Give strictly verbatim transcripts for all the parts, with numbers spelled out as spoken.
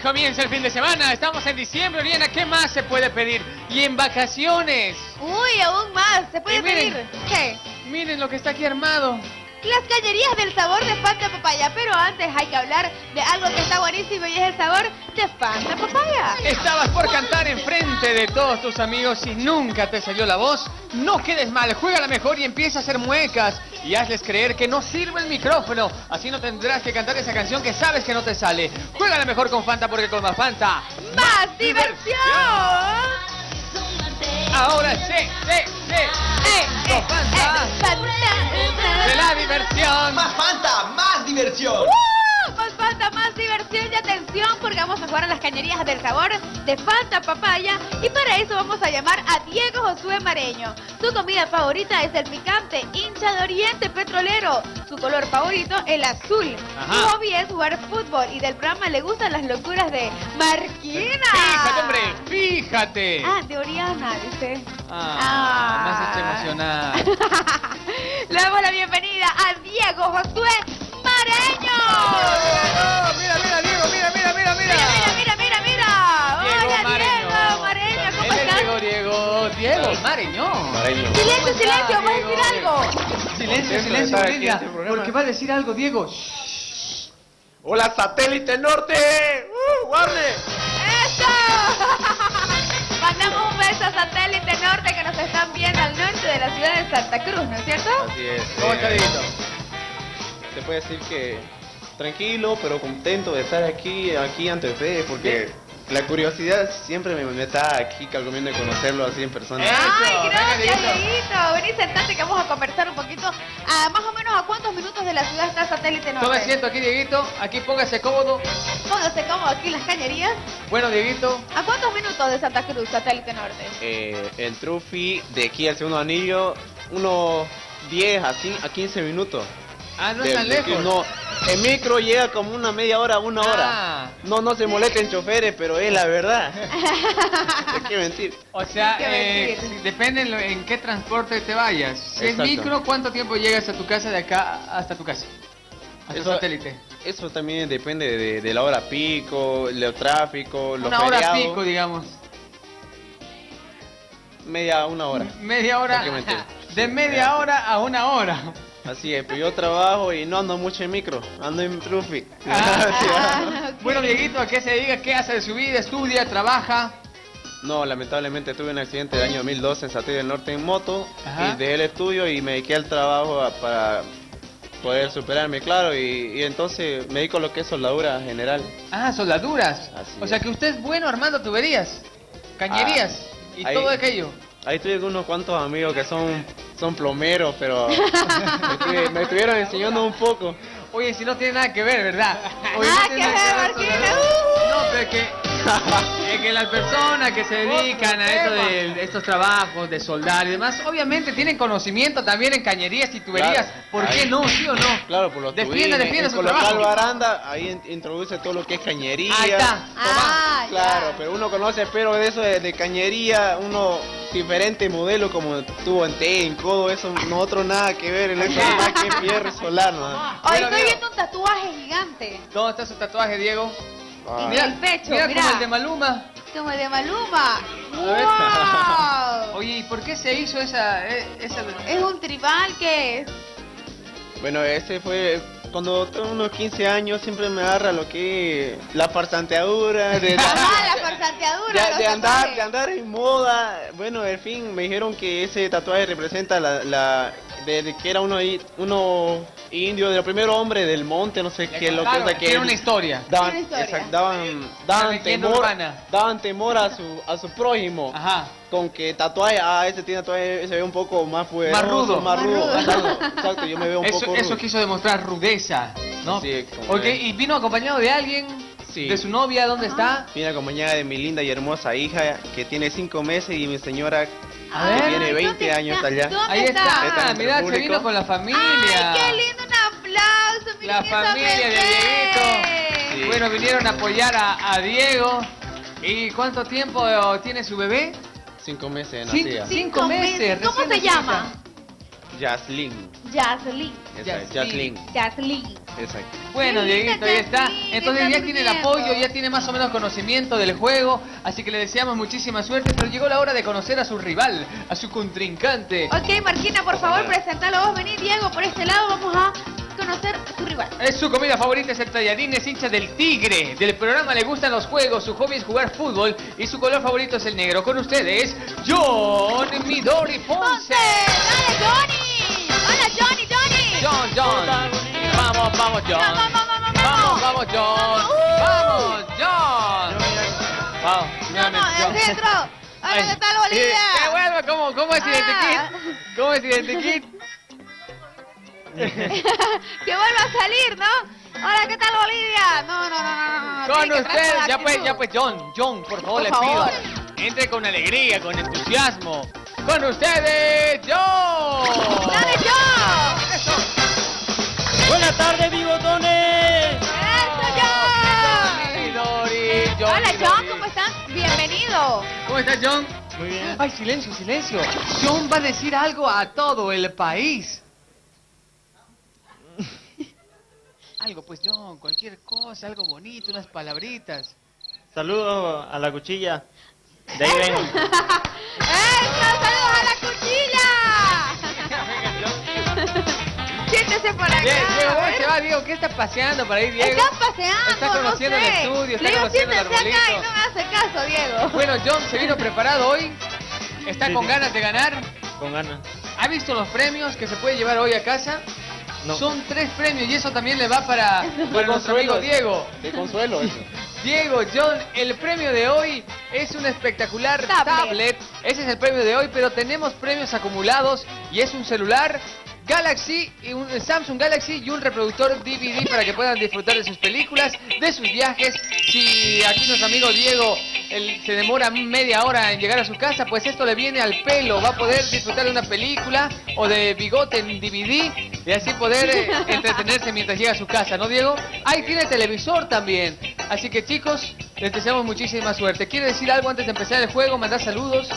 comienza el fin de semana, estamos en diciembre, Oriana, ¿qué más se puede pedir? Y en vacaciones. Uy, aún más, se puede miren, pedir. ¿Qué? Miren lo que está aquí armado. Las cañerías del sabor de Fanta Papaya, pero antes hay que hablar de algo que está buenísimo y es el sabor de Fanta Papaya. Estabas por cantar enfrente de todos tus amigos y nunca te salió la voz. No quedes mal, juega la mejor y empieza a hacer muecas. Y hazles creer que no sirve el micrófono. Así no tendrás que cantar esa canción que sabes que no te sale. Juega la mejor con Fanta porque con más Fanta... ¡Más diversión! Ahora sí, sí, sí. Eh, Con eh, Fanta. eh, Fanta. De la diversión. ¡Más Fanta! ¡Más diversión! ¡Uh! Más Fanta, más diversión y atención porque vamos a jugar a las cañerías del sabor de Fanta Papaya y para eso vamos a llamar a Diego Josué Mareño. Su comida favorita es el picante, hincha de Oriente Petrolero. Su color favorito, el azul. Ajá. Su hobby es jugar fútbol y del programa le gustan las locuras de Marquina. Fíjate, hombre, fíjate. Ah, de Oriana, dice. Ah, me has hecho emocionar. Le damos la bienvenida a Diego Josué Mareño. Mira, mira, Diego, mira, mira, mira, mira. Mira, mira, mira, mira. Diego Hola, Mareño. Diego Mareño, ¿cómo Él es estás? Diego, Diego, Diego Mareño. Mareño. Silencio, silencio, ¿vas a Diego, decir algo? Silencio, Contento silencio, de estar aquí en Olivia, este programa. porque va a decir algo, Diego. ¡Hola, Satélite Norte! ¡Uh, Warner! ¡Eso! Mandamos un beso a Satélite Norte que nos están viendo al norte de la ciudad de Santa Cruz, ¿no es cierto? Así es. ¿Cómo eh, está, Dieguito? Se puede decir que tranquilo, pero contento de estar aquí, aquí ante ustedes, porque la curiosidad siempre me, me está aquí calcomiendo de conocerlo así en persona. Eh. ¡Ay, Eso, gracias, venga, Dieguito. Dieguito! Vení, sentate que vamos a conversar un poquito. Ah, más o menos, ¿a cuántos minutos de la ciudad está Satélite Norte? Tome asiento aquí, Dieguito. Aquí póngase cómodo. Póngase cómodo aquí en las cañerías. Bueno, Dieguito. ¿A cuántos minutos de Santa Cruz, Satélite Norte? Eh, el Trufi de aquí al segundo anillo, unos diez a quince minutos. Ah, no es De- tan de- lejos. No, el micro llega como una media hora, una hora. Ah. No, no se molesten choferes, pero es la verdad. Hay que mentir. O sea, ¿Qué eh, decir? si- depende en, lo- en qué transporte te vayas. Si es Exacto. micro, ¿cuánto tiempo llegas a tu casa de acá hasta tu casa? Hasta Eso- Satélite. Eso también depende de, de la hora pico, el tráfico, los Una hora feriados. pico, digamos. Media, una hora. Media hora. Hay que mentir. De media hora a una hora. Así es, pero yo trabajo y no ando mucho en micro, ando en Trufi. Ah, ok. Bueno, Dieguito, ¿a qué se dedica? ¿Qué hace de su vida? ¿Estudia? ¿Trabaja? No, lamentablemente tuve un accidente el año dos mil doce en Satélite del Norte en moto. Ajá. Y dejé el estudio y me dediqué al trabajo a- para poder superarme, claro. Y, y entonces me dedico a lo que es soldadura general. Ah, soldaduras. Así O sea es. que usted es bueno armando tuberías, cañerías y ahí- todo aquello. Ahí tuve unos cuantos amigos que son, son plomeros, pero me, estuve- me estuvieron enseñando un poco. Oye, si no tiene nada que ver, ¿verdad? Oye, Ah, no tiene que nada ver, con Marquina, la- uh. No, pero es que, es que las personas que se dedican a eso de estos trabajos de soldar y demás, obviamente tienen conocimiento también en cañerías y tuberías. Claro, ¿Por qué ahí. no? ¿Sí o no? Claro, por los Defienda, tubines, defienda en su colocar trabajo. baranda, ahí in- introduce todo lo que es cañería. Ahí está. Ah, ya. Claro, pero uno conoce, pero de eso de, de cañería, uno diferente modelo como tuvo en T, en codo, eso nosotros nada que ver, en eso más que fierro y solar, ¿no? Hoy Bueno, estoy Diego. viendo un tatuaje gigante. ¿Dónde está su tatuaje, Diego? Ah. En el pecho, mira mira. como el de Maluma. Como el de Maluma. ver. ¡Wow! Oye, ¿y por qué se hizo esa, eh, esa... ¿Es un tribal qué es? Bueno, ese fue cuando tengo unos quince años, siempre me agarra lo que es la farsanteadura, de, Ajá, la farsanteadura. de- los de andar, tatuajes. de andar en moda. Bueno, en fin, me dijeron que ese tatuaje representa la, la de, de que era uno, ahí- uno indio, de los primeros hombres del monte, no sé qué es lo que Claro, es que tiene una historia. daban, Una historia. exacto, daban, Una daban leyenda temor, urbana. daban temor a su, a su prójimo. Ajá. Con que tatuaje, ah, ese tiene tatuaje, se ve un poco más poderoso, Más rudo. más Más rudo. rudo. Exacto, exacto, yo me veo un Eso, poco eso rudo. quiso demostrar rudeza, ¿no? Sí, como Ok, es. ¿y vino acompañado de alguien? Sí. ¿De su novia? ¿Dónde está? Vine acompañada de mi linda y hermosa hija que tiene cinco meses y mi señora A que ver. tiene Ay, veinte ¿dónde años está? allá. ¿Dónde Ahí está, Está en mirá, se público. vino con la familia. ¡Ay, qué lindo! Un aplauso, La miren esa familia de bebé. Sí. Bueno, vinieron a apoyar a, a Diego. ¿Y cuánto tiempo eh, tiene su bebé? Cinco meses de Cin- nacida. Cinco meses, ¿Cómo recién se nacida. llama? Jaslyn. Jaslyn. Esa es, Jaslyn. Jaslyn. Jaslyn. Exacto. Bueno, Qué linda Dieguito, ahí está. Jaslyn, Entonces está ya tiene el durmiendo. apoyo, ya tiene más o menos conocimiento del juego, así que le deseamos muchísima suerte, pero llegó la hora de conocer a su rival, a su contrincante. Ok, Marquina, por favor, preséntalo vos. Vení, Diego, por este lado vamos a conocer a tu rival. Es su comida favorita, es el talladín, es hincha del Tigre. Del programa le gustan los juegos, su hobby es jugar fútbol y su color favorito es el negro. Con ustedes, John Midori ¡Ponce! Ponce. ¡Dale, Johnny! ¡Hola, Johnny, Johnny! John, John. Vamos, vamos, John. Vamos, vamos, vamos, Vamos, vamos, John. Uh. Vamos, John. Vamos, nuevamente, ¡Vamos, John. el centro! ¡Hola, Ay, qué tal, Bolivia! ¡Qué bueno! ¿Cómo, cómo es Ah. Identikit? ¿Cómo es Identikit? Que vuelva a salir, ¿no? Hola, ¿qué tal, Bolivia? No, no, no, no, no. Con tiene que entrar usted, con ya pues, actitud. ya pues, John, John, por favor, Por le favor. pido. Entre con alegría, con entusiasmo. Con ustedes, John. ¡Dale, yo! Eso. Buenas tardes, bigotones. ¡Eso, yo! Midori, John Hola, Midori. John, ¿cómo estás? Bienvenido. ¿Cómo estás, John? Muy bien. Ay, silencio, silencio. John va a decir algo a todo el país. Algo, pues, John, cualquier cosa, algo bonito, unas palabritas. Saludos a la cuchilla. De ahí vengo. ¡Eso! ¡Saludos a la cuchilla! Siéntese por acá. Bien, Diego, a ¿dónde ver. se va, Diego? ¿Qué está paseando por ahí, Diego? Está paseando, Está conociendo no sé. el estudio, está Le digo, conociendo el siéntese acá y arbolito. no me hace caso, Diego. Bueno, John se vino preparado hoy. Está Sí, con sí. ganas de ganar. Con ganas. ¿Ha visto los premios que se puede llevar hoy a casa? No. Son tres premios y eso también le va para, para nuestro consuelo. amigo Diego. Qué consuelo eso. Diego, John, el premio de hoy es un espectacular Tablet. tablet. Ese es el premio de hoy, pero tenemos premios acumulados y es un celular Galaxy, y un Samsung Galaxy y un reproductor D V D para que puedan disfrutar de sus películas, de sus viajes. Si aquí nuestro amigo Diego él se demora media hora en llegar a su casa, pues esto le viene al pelo. Va a poder disfrutar de una película o de Bigote en D V D y así poder eh, entretenerse mientras llega a su casa, ¿no, Diego? Ahí tiene televisor también. Así que, chicos, les deseamos muchísima suerte. ¿Quiere decir algo antes de empezar el juego? ¿Mandar saludos?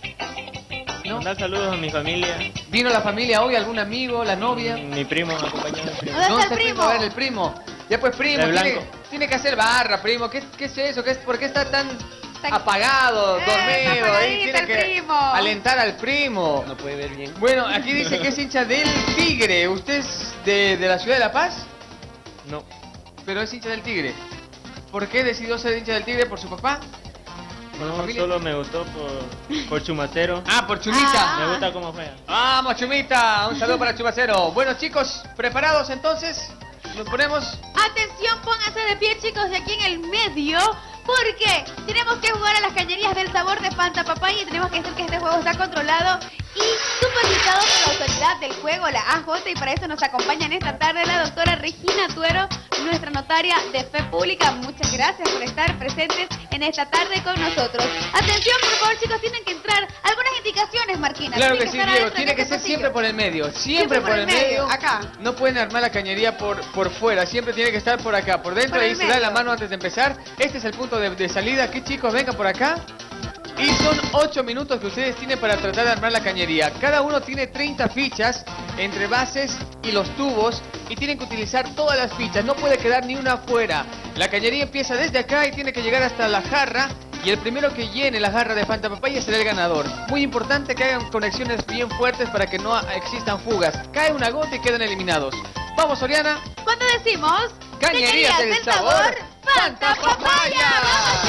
¿No? Mandar saludos a mi familia. ¿Vino la familia hoy? ¿Algún amigo? ¿La novia? Mi primo me acompañó. Mi primo. ¿Dónde está el el primo? A ver, el primo. Ya pues, primo, El tiene, blanco. tiene que hacer barra, primo. ¿Qué, qué es eso? ¿Qué es, ¿Por qué está tan Está- apagado, Eh, dormido? está Ahí apagadito tiene el que primo. alentar al primo. No puede ver bien. Bueno, aquí dice que es hincha del Tigre. ¿Usted es de, de la ciudad de La Paz? No. Pero es hincha del Tigre. ¿Por qué decidió ser hincha del Tigre? ¿Por su papá? ¿Por la No, familia? solo me gustó por, por Chumacero. Ah, por Chumita. Ah. Me gusta cómo juega. Vamos, Chumita. Un saludo para Chumacero. Bueno, chicos, ¿preparados entonces? Nos ponemos... Atención, pónganse de pie, chicos, de aquí en el medio, porque tenemos que jugar a las cañerías del sabor de Fanta Papaya y tenemos que decir que este juego está controlado y supervisado por la autoridad del juego, la A J, y para eso nos acompaña en esta tarde la doctora Regina Tuero, nuestra notaria de fe pública. Muchas gracias por estar presentes en esta tarde con nosotros. Atención, por favor, chicos, tienen que entrar algunas indicaciones, Marquina. Claro que Tienen sí, estar Diego. adentro Tiene de que este ser pasillo. siempre por el medio. Siempre, por, el medio. Acá. No pueden armar la cañería por, por fuera. Siempre tiene que estar por acá. Por dentro, Por el ahí se da medio. la mano antes de empezar. Este es el punto de, de salida. Aquí, chicos, vengan por acá. Y son ocho minutos que ustedes tienen para tratar de armar la cañería. Cada uno tiene treinta fichas entre bases y los tubos y tienen que utilizar todas las fichas. No puede quedar ni una afuera. La cañería empieza desde acá y tiene que llegar hasta la jarra. Y el primero que llene la jarra de Fanta Papaya será el ganador. Muy importante que hagan conexiones bien fuertes para que no existan fugas. Cae una gota y quedan eliminados. Vamos, Oriana. Cuando decimos Cañerías del sabor, Fanta Papaya. ¡Vamos,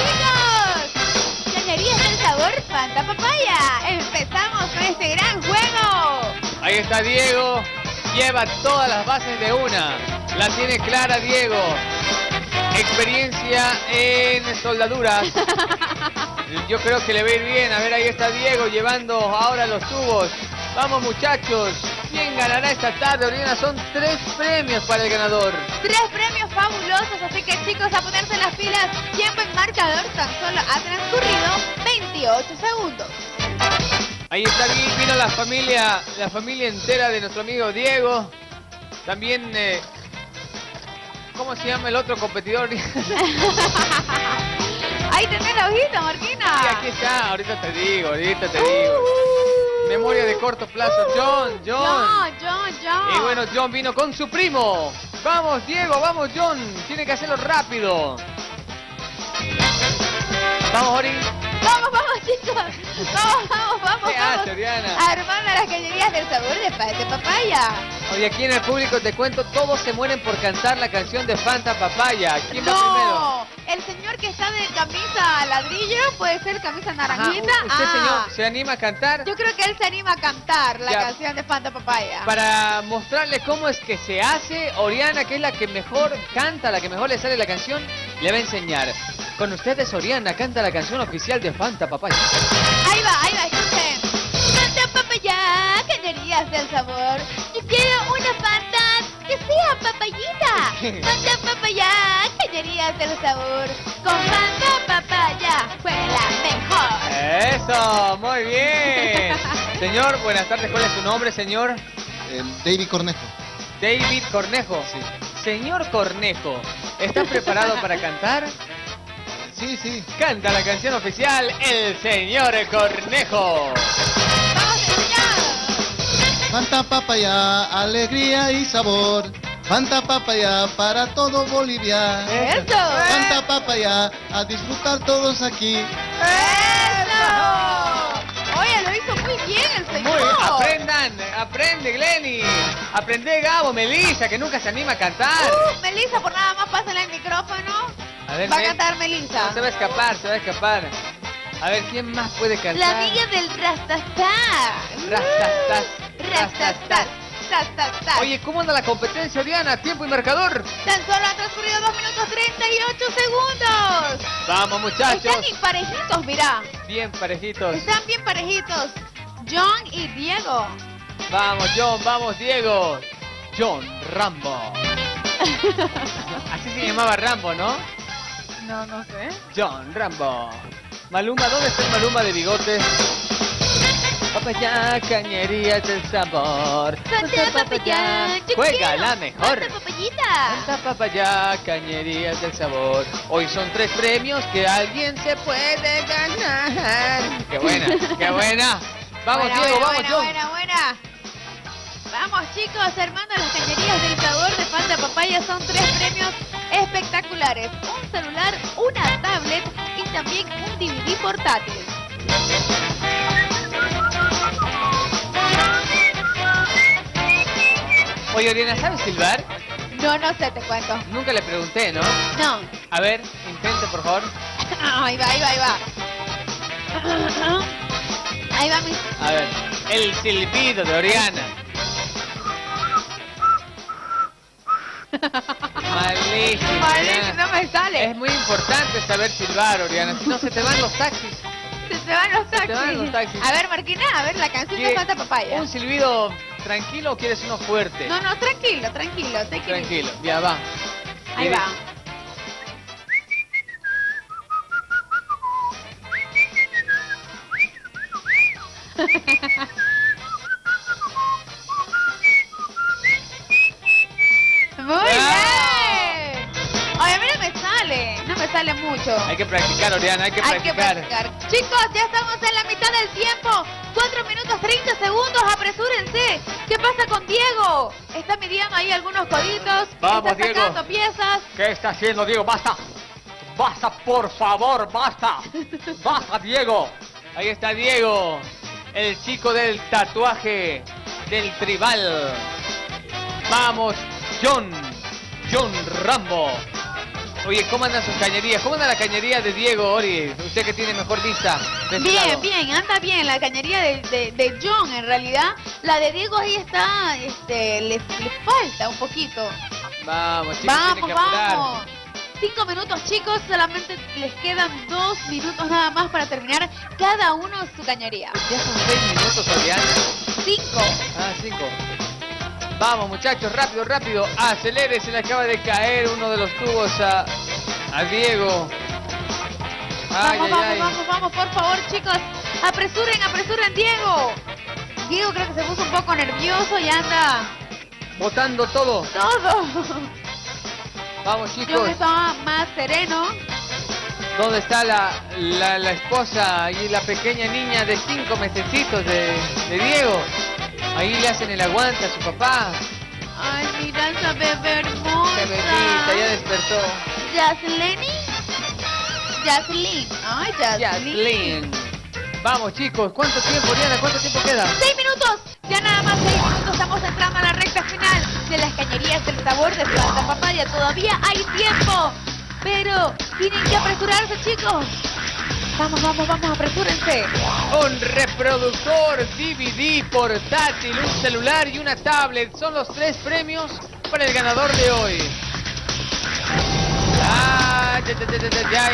chicos! Cañerías del sabor Fanta Papaya. Empezamos con este gran juego. Ahí está Diego. Lleva todas las bases de una. La tiene clara Diego. Experiencia en soldaduras. Yo creo que le va a ir bien. A ver, ahí está Diego llevando ahora los tubos. Vamos, muchachos. ¿Quién ganará esta tarde, Oriana? Son tres premios para el ganador. Tres premios fabulosos, así que chicos, a ponerse las pilas. Tiempo en marcador, tan solo ha transcurrido veintiocho segundos. Ahí está, vi- vino la familia, la familia entera de nuestro amigo Diego. También, eh, ¿cómo se llama el otro competidor? Sí, Ahí tenés la hojita, Marquina. aquí está, ahorita te digo, ahorita te digo. Memoria de corto plazo. John, John. John, John, John. Y bueno, John vino con su primo. Vamos, Diego, vamos, John. Tiene que hacerlo rápido. Vamos, Ori. Vamos, vamos, chicos. Vamos, vamos, vamos, ¿Qué vamos. hace, Oriana? Armando las cañerías del sabor de Fanta Papaya. Oye, aquí en el público te cuento, todos se mueren por cantar la canción de Fanta Papaya. ¿Quién va primero? No, el señor que está de camisa ladrillo puede ser camisa Ajá, naranjita. u- ¿Usted, Ah, señor, se anima a cantar? yo creo que él se anima a cantar la Ya. canción de Fanta Papaya. Para mostrarle cómo es que se hace, Oriana, que es la que mejor canta, la que mejor le sale la canción, le va a enseñar. Con ustedes, Oriana canta la canción oficial de Fanta Papaya. Ahí va, ahí va, escuchen. Fanta Papaya, cañerías del sabor. Yo quiero una Fanta que sea papayita. Fanta Papaya, cañerías del sabor. Con Fanta Papaya fue la mejor. Eso, muy bien. Señor, buenas tardes. ¿Cuál es su nombre, señor? Eh, David Cornejo. David Cornejo. Señor Cornejo, ¿está preparado para cantar? Sí, sí. Canta la canción oficial, el señor Cornejo. Vamos, señor. Fanta papaya, alegría y sabor. Fanta papaya para todo Bolivia. Eso. Fanta papaya, a disfrutar todos aquí. Eso. Oye, lo hizo muy bien el señor. Muy bien, aprendan, aprende Glenny. Aprende Gabo, Melissa, que nunca se anima a cantar. Uh, Melissa, por nada más pásale el micrófono. A ver, Va a Mel. cantar Melissa. No se va a escapar, se va a escapar. A ver, ¿quién más puede cantar? La amiga del Rastastar. Rastastar, Rastastar. Rastastar. Oye, ¿cómo anda la competencia, Oriana? Tiempo y marcador. Tan solo han transcurrido dos minutos treinta y ocho segundos. Vamos, muchachos. Están imparejitos, mirá. Bien parejitos. Están bien parejitos. John y Diego. Vamos, John, vamos, Diego. John Rambo. Así se llamaba Rambo, ¿no? No, no sé. John Rambo. Maluma, ¿dónde está el Maluma de bigote? Papaya, cañerías del sabor. Fanta Papaya. Yo Juega quiero la mejor. Fanta Papayita. Fanta Papaya, cañerías del sabor. Hoy son tres premios que alguien se puede ganar. Qué buena, qué buena. Vamos, Buena, Diego, buena, vamos, buena, John. buena, buena. Vamos, chicos, armando las cañerías del sabor de Fanta Papaya. Son tres premios espectaculares. Un celular, una tablet y también un D V D portátil. Oye, Oriana, ¿sabes silbar? No, no sé, te cuento. Nunca le pregunté, ¿no? No. A ver, intente, por favor. Ahí va, ahí va, ahí va. Ahí va mi... A ver, el silbido de Oriana. Malísimo, Vale, Oriana. no me sale. Es muy importante saber silbar, Oriana. Si no, se te van los taxis. Se te van los Se te taxis. van los taxis. A ver, Marquina, a ver la canción de ¿Qué- Fanta Papaya. ¿Un silbido tranquilo o quieres uno fuerte? No, no, tranquilo, tranquilo. take it easy. Tranquilo, ya va. Ahí Mire. va. Muy ¡Bravo! bien. Oye, a mí no me sale, no me sale mucho. Hay que practicar, Oriana, hay que Hay que practicar. practicar. Chicos, ya estamos en la mitad del tiempo. cuatro minutos treinta segundos, apresúrense. ¿Qué pasa con Diego? Está midiendo ahí algunos coditos. Vamos, está Diego. sacando piezas. ¿Qué está haciendo, Diego? ¡Basta! ¡Basta, por favor! ¡Basta! ¡Basta, Diego! Ahí está Diego, el chico del tatuaje del tribal. Vamos, John. John Rambo. Oye, ¿cómo andan sus cañerías? ¿Cómo anda la cañería de Diego, Ori? Usted que tiene mejor vista. de ese Bien, lado. bien, anda bien la cañería de, de, de John en realidad. La de Diego ahí está, este, le, le falta un poquito. Vamos, chicos, Vamos, tienen que apurar. vamos. Cinco minutos, chicos, solamente les quedan dos minutos nada más para terminar cada uno su cañería. Ya son seis minutos, Oriana. Cinco. Ah, cinco. Vamos, muchachos, rápido, rápido. Acelere, se le acaba de caer uno de los tubos a, a Diego. Ay, Vamos, ay, vamos, ay. vamos, vamos, por favor, chicos. Apresuren, apresuren, Diego. Diego creo que se puso un poco nervioso y anda Botando todo. todo. Vamos, Yo chicos. que estaba más sereno. ¿Dónde está la, la, la esposa y la pequeña niña de cinco mesecitos de, de Diego? Ahí le hacen el aguante a su papá. Ay, mira esa bebé hermosa. Qué bebita, ya despertó. ¿Yasleni? Yaslin. Ay, Yaslin. Yaslin. Vamos, chicos. ¿Cuánto tiempo, Diana? ¿Cuánto tiempo queda? ¡Seis minutos! Ya nada más seis minutos. Estamos entrando a la recta final de las cañerías del sabor de Fanta Papaya. Todavía hay tiempo. Pero tienen que apresurarse, chicos. Vamos, vamos, vamos, apresúrense. Un reproductor, D V D, portátil, un celular y una tablet. Son los tres premios para el ganador de hoy. ¡Ah! Ya, ya, ya, ya, ya.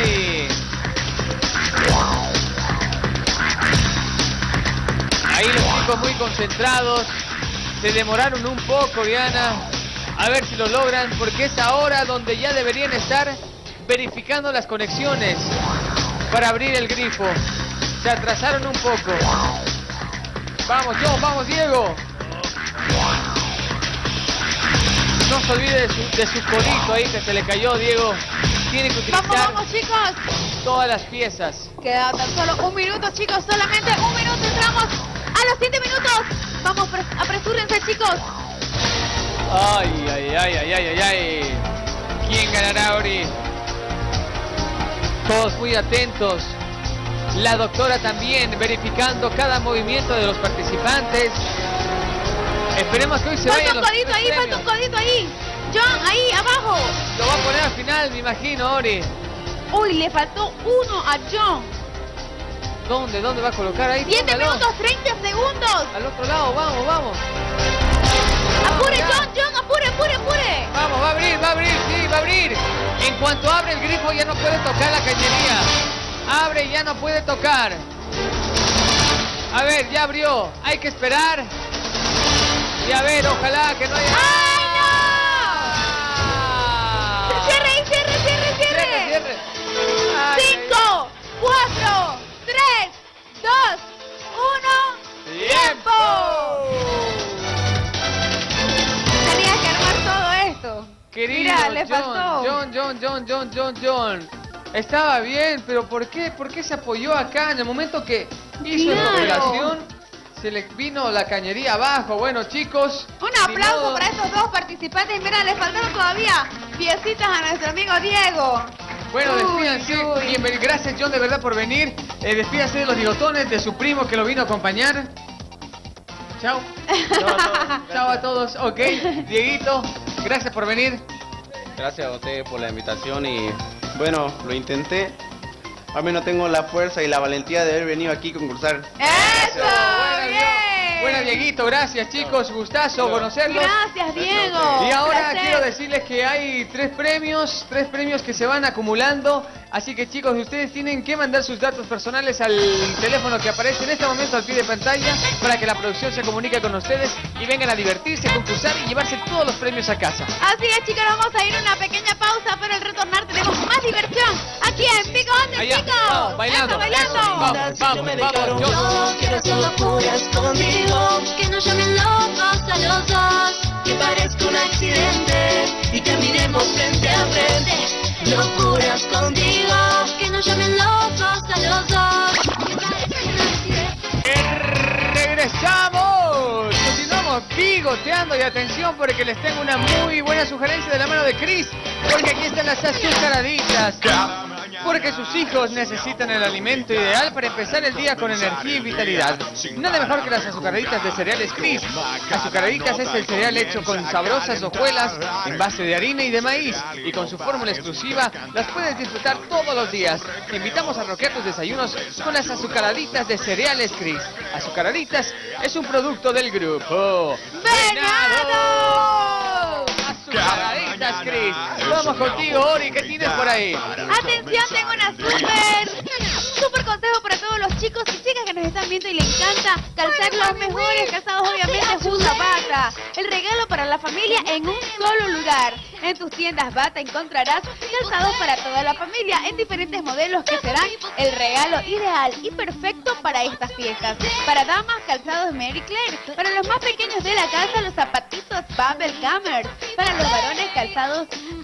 Ahí los chicos muy concentrados. Se demoraron un poco, Diana. A ver si lo logran, porque es ahora donde ya deberían estar verificando las conexiones para abrir el grifo. Se atrasaron un poco. Vamos, John, vamos, Diego. No se olvide de su, de su codito ahí que se le cayó, Diego. Tiene que utilizar Vamos, vamos, chicos. todas las piezas. Queda tan solo un minuto, chicos. Solamente un minuto. Entramos a los siete minutos. Vamos, apresúrense, chicos. Ay, ay, ay, ay, ay, ay, ay. ¿Quién ganará ahora? Todos muy atentos. La doctora también verificando cada movimiento de los participantes. Esperemos que hoy se vayan Falta un los codito tres ahí, falta premios. un codito ahí. John, ahí, abajo. Lo va a poner al final, me imagino, Ori. Uy, le faltó uno a John. ¿Dónde? ¿Dónde va a colocar ahí? siete Póngalo. minutos, treinta segundos. Al otro lado, vamos, vamos. Apure, ya. John, John, apure, apure, apure. Vamos, va a abrir, va a abrir, sí, va a abrir. En cuanto abre el grifo ya no puede tocar la cañería. Abre y ya no puede tocar. A ver, ya abrió. Hay que esperar. Y a ver, ojalá que no haya... ¡Ay, ¡Ah! no! Cierre, ahí, cierre, cierre, cierre. Cierre, cierre. Ay, Cinco, cuatro, tres, dos, uno. ¡Tiempo! Tenía que armar todo esto. Querido Mira, le John, faltó. John, John, John, John, John, John. Estaba bien, pero ¿por qué? ¿Por qué se apoyó acá? En el momento que hizo Claro. esta operación, se le vino la cañería abajo. Bueno, chicos. Un ni aplauso modo. para estos dos participantes. Mira, le faltaron todavía piecitas a nuestro amigo Diego. Bueno, Uy, despídanse. uy. Bienvenido. Gracias, John, de verdad, por venir. Eh, despídase de los bigotones, de su primo que lo vino a acompañar. Chao. Chao a todos. Chao a todos. Ok, Dieguito, gracias por venir. Gracias a ustedes por la invitación y bueno, lo intenté. Al menos tengo la fuerza y la valentía de haber venido aquí a concursar. ¡Eso! Buena, ¡Bien! Buena, Dieguito, gracias, chicos. Gustazo conocerlos. Gracias, Diego. Y ahora Placer. quiero decirles que hay tres premios, tres premios que se van acumulando. Así que, chicos, ustedes tienen que mandar sus datos personales al teléfono que aparece en este momento al pie de pantalla para que la producción se comunique con ustedes y vengan a divertirse, concursar y llevarse todos los premios a casa. Así es, chicos, vamos a ir a una pequeña pausa, pero al retornar tenemos más diversión aquí en Pico Donde Allá, Chicos. vamos, bailando, Eso, bailando. eso, vamos, vamos, vamos, yo. Yo quiero hacer locuras conmigo, que nos llamen locos a los dos, que parezca un accidente y caminemos frente a frente. Locuras contigo, que nos llamen locos a los dos, que parezca un accidente. ¡Regresamos! Continuamos bigoteando y atención porque les tengo una muy buena sugerencia de la mano de Chris, porque aquí están las azucaraditas. Porque sus hijos necesitan el alimento ideal para empezar el día con energía y vitalidad. Nada mejor que las azucaraditas de cereales Cris. Azucaraditas es el cereal hecho con sabrosas hojuelas en base de harina y de maíz. Y con su fórmula exclusiva las puedes disfrutar todos los días. Te invitamos a roquear tus desayunos con las azucaraditas de cereales Cris. Azucaraditas es un producto del grupo ¡Venado! Azucaraditas Cris. Vamos contigo, Ori, ¿qué tienes por ahí? Atención, tengo una súper, súper consejo para todos los chicos y chicas que nos están viendo y les encanta calzar los mejores calzados, obviamente, Justa Bata. El regalo para la familia en un solo lugar. En tus tiendas Bata encontrarás calzados para toda la familia en diferentes modelos que serán el regalo ideal y perfecto para estas fiestas. Para damas, calzados Mary Claire. Para los más pequeños de la casa, los zapatitos Bubble Gummers. Para los varones, calzados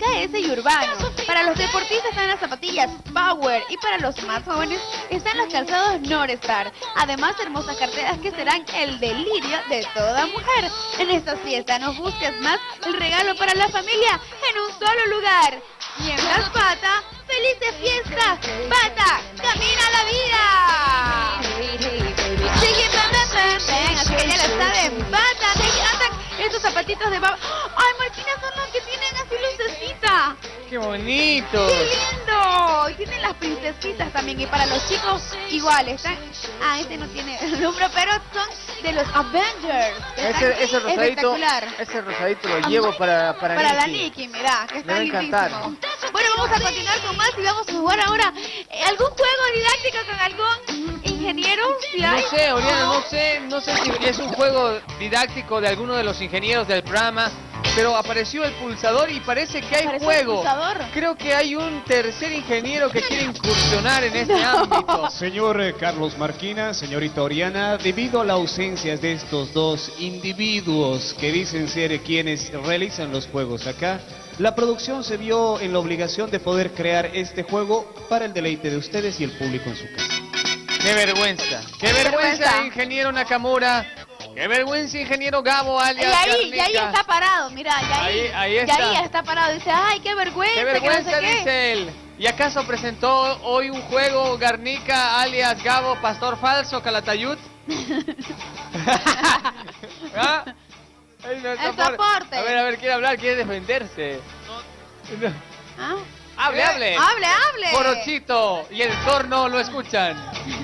K S y Urbano. Para los deportistas están las zapatillas Power y para los más jóvenes están los calzados Norstar. Además, hermosas carteras que serán el delirio de toda mujer. En esta fiesta no busques más el regalo para la familia en un solo lugar. Mientras Pata, felices fiestas. Pata, camina la vida. Chiqui, pen, pen, pen, pen. Así que ya la saben, Pata, te encantan estos zapatitos de baba. Ay, Martina, son los que tienen así lucecita. ¡Qué bonito! ¡Qué lindo! Y tienen las princesitas también. Y para los chicos, igual, están... Ah, este no tiene número, pero son de los Avengers. Ese, ese rosadito, espectacular. ese rosadito lo llevo para, para, Para la Nikki. Nikki, mirá, que Le está va a encantar. lindísimo. Bueno, vamos a continuar con más y vamos a jugar ahora eh, algún juego didáctico con algún ingeniero, si No hay. sé, Oriana, no sé, no sé si es un juego didáctico de alguno de los ingenieros del programa, pero apareció el pulsador y parece que hay ¿Apareció el juego. pulsador? Creo que hay un tercer ingeniero que quiere incursionar en este ámbito. Señor eh, Carlos Marquina, señorita Oriana, debido a la ausencia de estos dos individuos que dicen ser quienes realizan los juegos acá, la producción se vio en la obligación de poder crear este juego para el deleite de ustedes y el público en su casa. ¡Qué vergüenza! ¡Qué vergüenza, ingeniero Nakamura! ¡Qué vergüenza, ingeniero Gabo Y alias ahí, y ahí Garnica! está parado, mira, y ahí, Ahí- ahí y está. ahí está parado, dice, ay, qué vergüenza, ¡Qué que no vergüenza, sé qué. dice él! ¿Y acaso presentó hoy un juego Garnica alias Gabo Pastor Falso Calatayud? ¿Ah? Ay, no, El soporte. soporte. A ver, a ver, quiere hablar, quiere defenderse. No. ¿Ah? ¡Hable, hable! ¡Hable, hable! Corochito y el corno lo escuchan.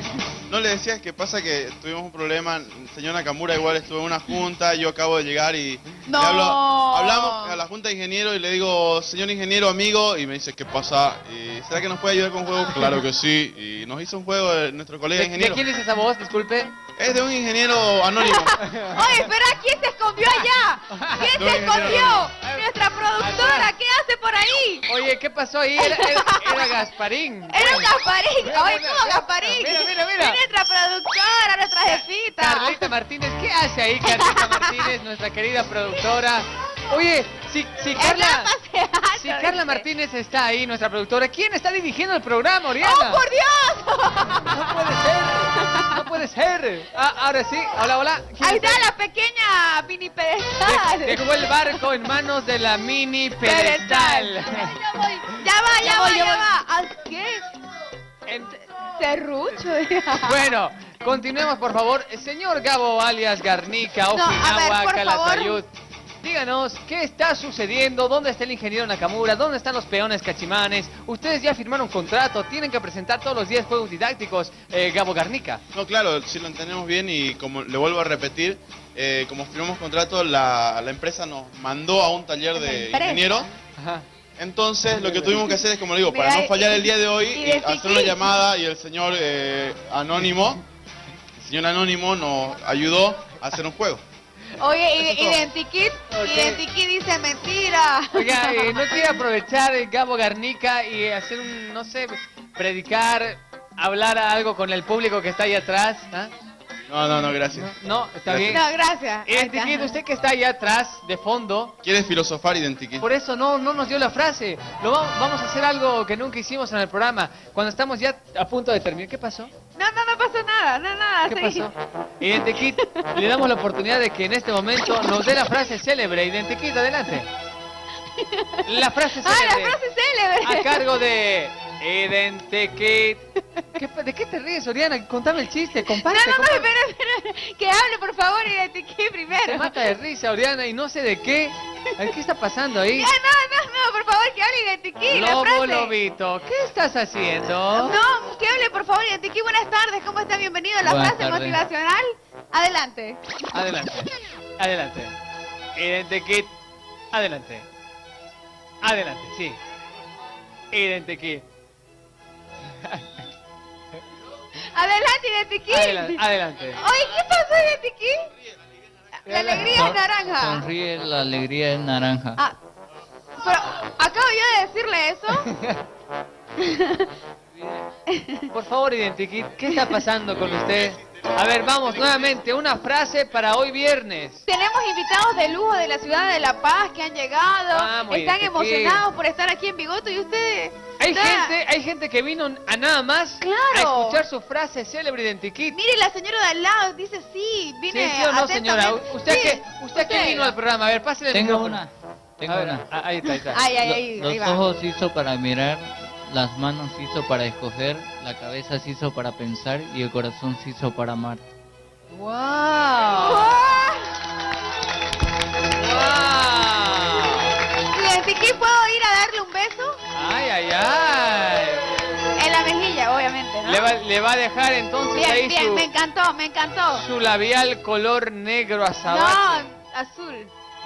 No le decías que pasa que tuvimos un problema, el señor Nakamura igual estuvo en una junta, yo acabo de llegar y No. le hablo, hablamos a la junta de ingeniero y le digo, señor ingeniero amigo, y me dice, ¿qué pasa? Y, ¿será que nos puede ayudar con un juego? Claro que sí, y nos hizo un juego de nuestro colega ¿De, de ingeniero. quién es esa voz? Disculpe. Es de un ingeniero anónimo. Oye, espera, ¿quién se escondió allá? ¿Quién No, se escondió? ingeniero. Nuestra productora, ¿qué hace por ahí? Oye, ¿qué pasó ahí? Era, era, era Gasparín. Era un Gasparín. Mira, Oye, mira, ¿cómo mira, Gasparín? mira, mira, mira. Es nuestra productora, nuestra jefita. Carlita Martínez, ¿qué hace ahí Carlita Martínez, nuestra querida productora? Oye, si, si Carla, Está paseando, si Carla dice. Martínez está ahí, nuestra productora, ¿quién está dirigiendo el programa, ¡Oh, Oriana? por Dios! No puede ser, no puede ser. Ah, ahora sí, hola, hola. ¿Quién Ahí es está él? la pequeña mini pedestal. De- Dejó el barco en manos de la mini pedestal. Ya voy, ya va, ya va, ya va. ¿A qué? En- Serrucho. Bueno, continuemos por favor. Señor Gabo alias Garnica, No, a ver, Okinawa, por Calatayud. Díganos, ¿qué está sucediendo? ¿Dónde está el ingeniero Nakamura? ¿Dónde están los peones cachimanes? Ustedes ya firmaron contrato, tienen que presentar todos los días juegos didácticos, eh, Gabo Garnica. No, claro, sí lo entendemos bien y como le vuelvo a repetir, eh, como firmamos contrato, la, la empresa nos mandó a un taller La de empresa. ingeniero. Ajá. Entonces, lo que tuvimos que hacer es, como le digo, Mira, para no y- fallar el día de hoy, y y de hacer Tiki. una llamada y el señor eh, Anónimo, el señor Anónimo nos ayudó a hacer un juego. Oye, Eso es todo. Identikit, Ok. Identikit dice mentira. Oiga, eh, ¿no quiere aprovechar el Gabo Garnica y hacer un, no sé, predicar, hablar algo con el público que está ahí atrás? ¿Ah? No, no, no, gracias. No, está Gracias. bien. No, gracias. Ahí está. Identikit, usted que está allá atrás, de fondo, ¿Quieres filosofar, Identikit? por eso no, no nos dio la frase. Lo va- vamos a hacer algo que nunca hicimos en el programa. Cuando estamos ya a punto de terminar, ¿qué pasó? No, no, no pasó nada, no, nada. ¿Qué sí. pasó? Identikit, le damos la oportunidad de que en este momento nos dé la frase célebre. Identikit, adelante. La frase Ah, célebre. la frase célebre. A cargo de Identikit. ¿Qué, ¿De qué te ríes, Oriana? Contame el chiste, No, comparte. no, no, comparte. espera, espera. Que hable, por favor, Identikit Se primero. mata de risa, Oriana, y no sé de qué. ¿Qué está pasando ahí? Ya, no, no, no, por favor, que hable Identikit, la Lobo, frase. lobito, ¿qué estás haciendo? No, que hable, por favor, Identikit. Buenas tardes, ¿cómo está? Bienvenido a la Buenas frase tardes. motivacional. Adelante. Adelante, adelante. Identikit, adelante. Adelante, sí. Identikit. Adelante, Identikit. Adelante, adelante. Oye, ¿qué pasó, Identikit? La alegría es naranja. Sonríe, la alegría es naranja. Ah, pero acabo yo de decirle eso. Por favor, Identikit, ¿qué está pasando con usted? A ver, vamos nuevamente, una frase para hoy viernes. Tenemos invitados de lujo de la ciudad de La Paz que han llegado. Vamos, Están Identikit. emocionados por estar aquí en Bigote y ustedes... Hay Da- gente, hay gente que vino a nada más Claro. a escuchar su frase célebre Identikit. Mire, la señora de al lado dice sí, Sí, vine sí o no, señora. atentamente. ¿Usted, Sí, que, usted que vino al programa? A ver, pásale el Tengo micrófono. una. Tengo A ver, una. ah, ahí está, ahí está. Ay, ay, Lo- ay, Los ahí va. ojos hizo para mirar, las manos hizo para escoger, la cabeza se hizo para pensar y el corazón se hizo para amar. ¡Wow! ¡Guau! ¡Wow! Identikit, ¿puedo ir a darle un beso? ¡Ay, ay, ay! En la mejilla, obviamente, ¿no? Le va, le va a dejar entonces Bien, ahí bien, su, me encantó, me encantó. su labial color negro azabache. No, azul.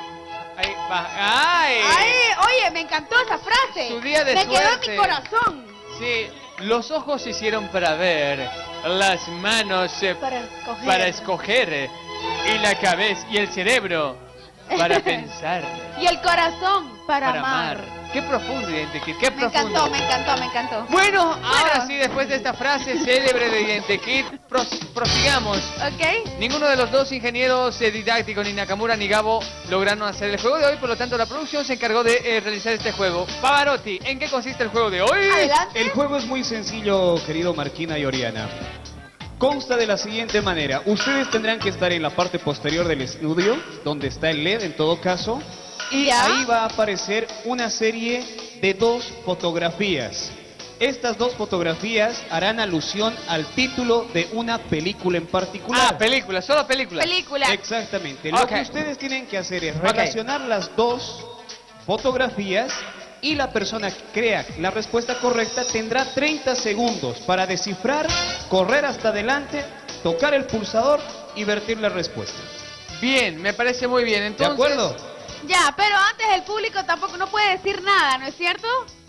Ahí va. ¡Ay! Ay, oye, me encantó esa frase. Su día de me quedó en suerte. mi corazón. Sí, los ojos se hicieron para ver, las manos eh, Para escoger. para escoger y la cabeza y el cerebro para pensar, Y el corazón para, para amar. amar. Qué profundo, Identikit, qué Me profundo. encantó, me encantó, me encantó. Bueno, ahora sí, después de esta frase célebre de Identikit, pros- prosigamos. ¿Ok? Ninguno de los dos ingenieros eh, didácticos, ni Nakamura ni Gabo, lograron hacer el juego de hoy, por lo tanto la producción se encargó de eh, realizar este juego. Pavarotti, ¿en qué consiste el juego de hoy? Adelante. El juego es muy sencillo, querido Marquina y Oriana. Consta de la siguiente manera. Ustedes tendrán que estar en la parte posterior del estudio, donde está el L E D en todo caso. Y ¿Ya? ahí va a aparecer una serie de dos fotografías. Estas dos fotografías harán alusión al título de una película en particular. Ah, película, solo película. Película. Exactamente. Lo Ok. que ustedes tienen que hacer es relacionar las dos fotografías y la persona que crea la respuesta correcta tendrá treinta segundos para descifrar, correr hasta adelante, tocar el pulsador y vertir la respuesta. Bien, me parece muy bien. ¿De Entonces, acuerdo? Ya, pero antes el público tampoco no puede decir nada, ¿no es cierto?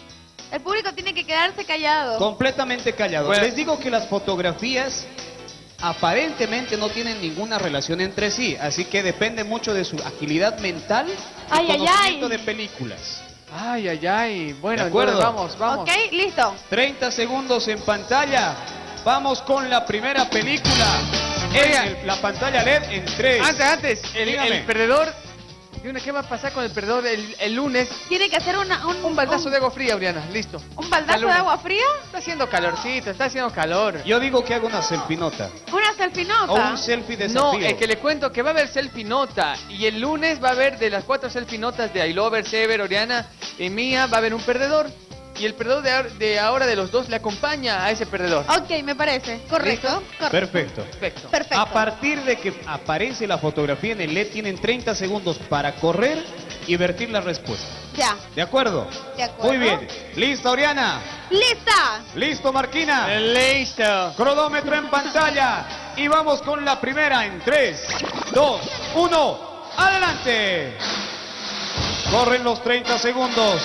El público tiene que quedarse callado. Completamente callado. Bueno. Les digo que las fotografías aparentemente no tienen ninguna relación entre sí, así que depende mucho de su agilidad mental y Ay, ay, conocimiento ay. de películas. Ay, ay, ay. Bueno, De acuerdo. entonces vamos, vamos. ¿Ok? Listo. treinta segundos en pantalla. Vamos con la primera película. Oiga. En el- la pantalla L E D en tres. Antes, antes, el, Dígame. el perdedor. ¿Y una, ¿Qué va a pasar con el perdedor el, el lunes? Tiene que hacer una, un, Un baldazo de agua fría, Oriana. Listo. ¿Un baldazo Hasta de lunes. agua fría? Está haciendo calorcito, está haciendo calor. Yo digo que haga una selfie nota. ¿Una selfie nota? O un selfie No, desafío. es que le cuento que va a haber selfie nota. Y el lunes va a haber de las cuatro selfie notas de I Lover, Sever, Oriana y mía, va a haber un perdedor. Y el perdedor de, ahora- de ahora de los dos le acompaña a ese perdedor. Ok, me parece. Correcto. correcto. Perfecto. Perfecto. Perfecto. A partir de que aparece la fotografía en el L E D, tienen treinta segundos para correr y vertir la respuesta. Ya. ¿De acuerdo? De acuerdo. Muy bien. ¿Listo, Oriana? ¡Lista! ¿Listo, Marquina? Listo. Cronómetro en pantalla. Y vamos con la primera en tres, dos, uno. ¡Adelante! Corren los treinta segundos.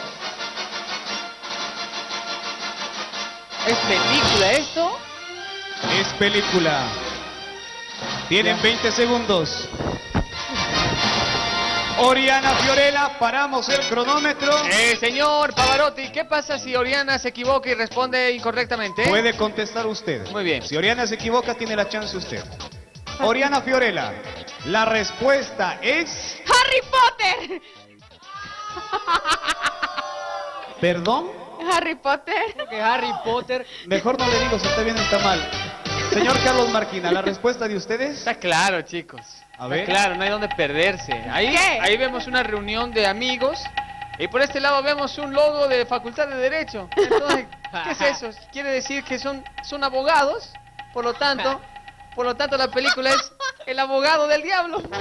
¿Es película esto? Es película. Tienen veinte segundos. Oriana Fiorella, paramos el cronómetro. Eh, señor Pavarotti, ¿qué pasa si Oriana se equivoca y responde incorrectamente? Puede contestar usted. Muy bien. Si Oriana se equivoca, tiene la chance usted. Oriana Fiorella, la respuesta es... ¡Harry Potter! ¿Perdón? ¿Harry Potter? Que Harry Potter. Mejor no le digo si está bien o está mal. Señor Carlos Marquina, ¿la respuesta de ustedes? Está claro, chicos. A Está ver. claro, no hay donde perderse. Ahí, ¿Qué? ahí vemos una reunión de amigos. Y por este lado vemos un logo de Facultad de Derecho. Entonces, ¿qué es eso? Quiere decir que son, son abogados. Por lo tanto, por lo tanto la película es El abogado del diablo. No, no,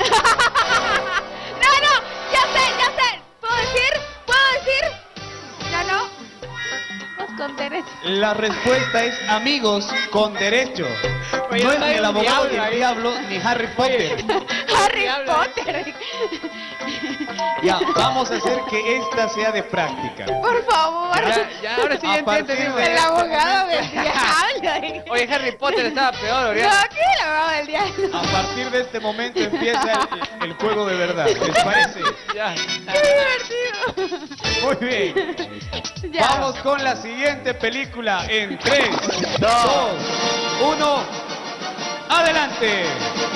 ya sé, ya sé. ¿Puedo decir? ¿Puedo decir? Ya no. Pues con derecho. La respuesta es amigos con derecho. Oye, No es no ni hay el un abogado diablo del ahí. diablo ni Harry Potter. Harry Diablo, ¿eh? Potter. Ya, vamos a hacer que esta sea de práctica. Por favor. Ya, ya, ahora sí A ya partir entiendo. de- El abogado del diablo. Oye, Harry Potter estaba peor, No, Oriana. ¿qué el abogado del diablo? A partir de este momento empieza el, el juego de verdad. ¿Les parece? Ya. ¡Qué divertido! Muy bien. Ya. Vamos con la siguiente película en tres, dos, uno. ¡Adelante! ¡Adelante!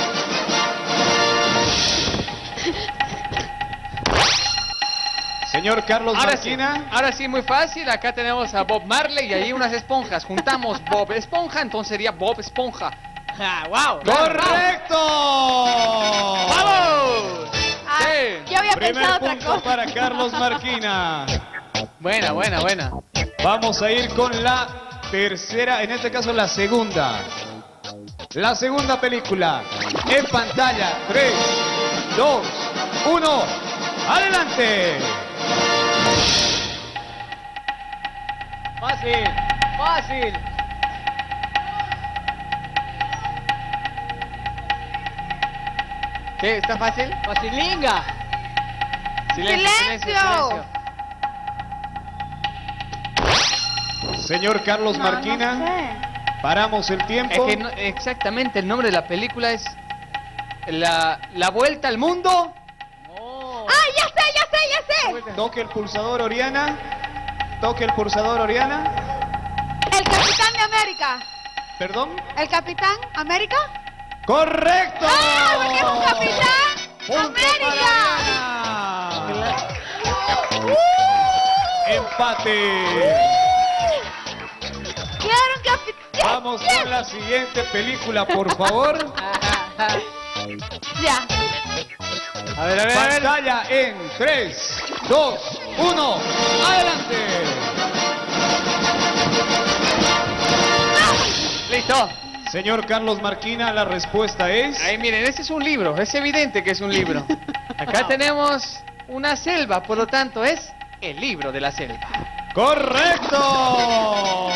Señor Carlos Ahora Marquina. sí, ahora sí, muy fácil. Acá tenemos a Bob Marley y ahí unas esponjas. Juntamos Bob Esponja, entonces sería Bob Esponja. Ah, wow. ¡Correcto! ¡Vamos! Ah, Sí. yo había Primer pensado otra punto cosa. para Carlos Marquina. Buena, buena, buena. Vamos a ir con la tercera, en este caso la segunda. La segunda película. En pantalla. tres, dos, uno. ¡Adelante! Fácil, fácil. ¿Qué? ¿Está fácil? Facilinga. Silencio, silencio, silencio. Señor Carlos No, Marquina, no sé. paramos el Es tiempo. que no- exactamente el nombre de la película es La, la Vuelta al Mundo. ¡Ah, ya sé, ya sé, ya sé! Toque el pulsador, Oriana. Toque el pulsador, Oriana. El Capitán de América. ¿Perdón? ¿El Capitán América? ¡Correcto! ¡Ah, porque es un Capitán Punto América! para Oriana. ¡Uh! Empate. ¡Claro, un Capitán! Vamos con la siguiente película, por favor. Ya. A ver, a ver, a ver. Pantalla en tres, dos, uno. ¡Adelante! Listo. Señor Carlos Marquina, la respuesta es... Ahí miren, este es un libro. Es evidente que es un libro. Acá tenemos una selva, por lo tanto es el libro de la selva. ¡Correcto!